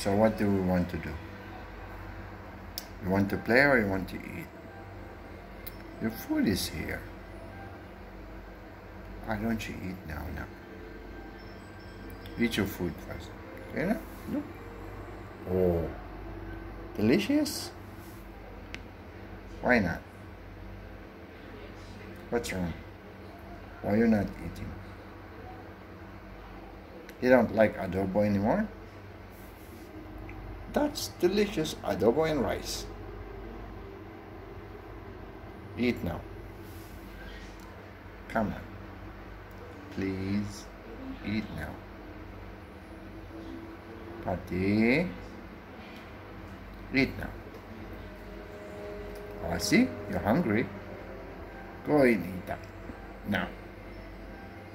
So what do we want to do? You want to play or you want to eat? Your food is here. Why don't you eat now? Eat your food first. Okay, now? Look. Oh, delicious. Why not? What's wrong? Why you're not eating? You don't like adobo anymore? That's delicious adobo and rice. Eat now. Come on. Please eat now. Pati. Eat now. Oh, see? You're hungry. Go and eat that. Now.